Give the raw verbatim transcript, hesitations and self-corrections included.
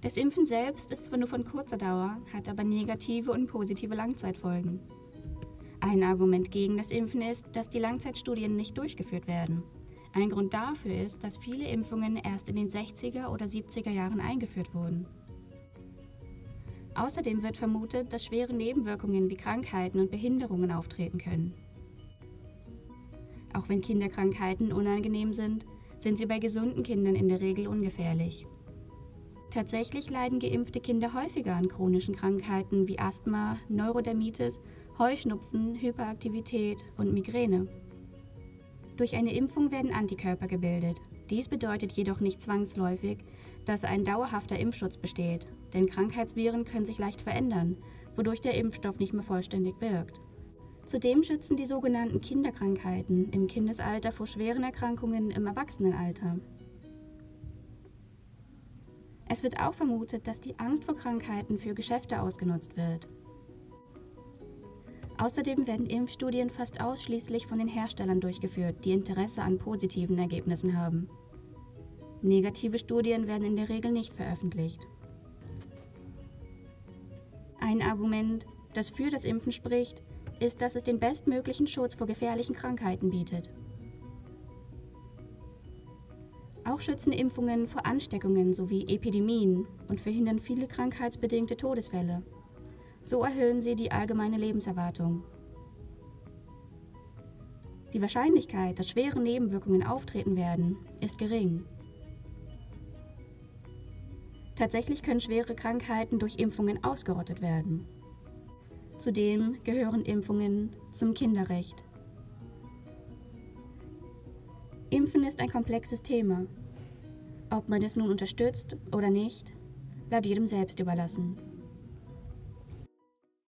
Das Impfen selbst ist zwar nur von kurzer Dauer, hat aber negative und positive Langzeitfolgen. Ein Argument gegen das Impfen ist, dass die Langzeitstudien nicht durchgeführt werden. Ein Grund dafür ist, dass viele Impfungen erst in den sechziger oder siebziger Jahren eingeführt wurden. Außerdem wird vermutet, dass schwere Nebenwirkungen wie Krankheiten und Behinderungen auftreten können. Auch wenn Kinderkrankheiten unangenehm sind, sind sie bei gesunden Kindern in der Regel ungefährlich. Tatsächlich leiden geimpfte Kinder häufiger an chronischen Krankheiten wie Asthma, Neurodermitis, Heuschnupfen, Hyperaktivität und Migräne. Durch eine Impfung werden Antikörper gebildet. Dies bedeutet jedoch nicht zwangsläufig, dass ein dauerhafter Impfschutz besteht, denn Krankheitsviren können sich leicht verändern, wodurch der Impfstoff nicht mehr vollständig wirkt. Zudem schützen die sogenannten Kinderkrankheiten im Kindesalter vor schweren Erkrankungen im Erwachsenenalter. Es wird auch vermutet, dass die Angst vor Krankheiten für Geschäfte ausgenutzt wird. Außerdem werden Impfstudien fast ausschließlich von den Herstellern durchgeführt, die Interesse an positiven Ergebnissen haben. Negative Studien werden in der Regel nicht veröffentlicht. Ein Argument, das für das Impfen spricht, ist, dass es den bestmöglichen Schutz vor gefährlichen Krankheiten bietet. Auch schützen Impfungen vor Ansteckungen sowie Epidemien und verhindern viele krankheitsbedingte Todesfälle. So erhöhen sie die allgemeine Lebenserwartung. Die Wahrscheinlichkeit, dass schwere Nebenwirkungen auftreten werden, ist gering. Tatsächlich können schwere Krankheiten durch Impfungen ausgerottet werden. Zudem gehören Impfungen zum Kinderrecht. Impfen ist ein komplexes Thema. Ob man es nun unterstützt oder nicht, bleibt jedem selbst überlassen.